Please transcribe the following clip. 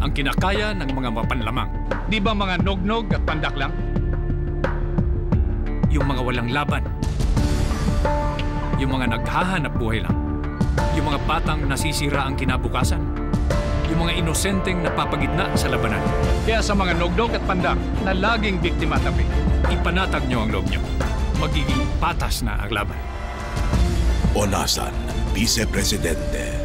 ang kinakaya ng mga mapanlamang. Di ba mga nog-nog at pandak lang? Yung mga walang laban. Yung mga naghahanap buhay lang. Yung mga batang nasisira ang kinabukasan. Yung mga inosenteng napapagitna sa labanan. Kaya sa mga nog-nog at pandak na laging biktima tabi, Ipanatag nyo ang loob nyo. Magiging patas na ang laban. Olasan, Vice Presidente.